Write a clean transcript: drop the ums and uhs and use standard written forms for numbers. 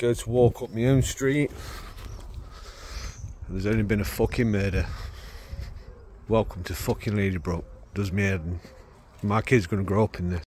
go to walk up my own street. There's only been a fucking murder. Welcome to fucking Ladybrook. Does me head in. My kid's gonna grow up in this.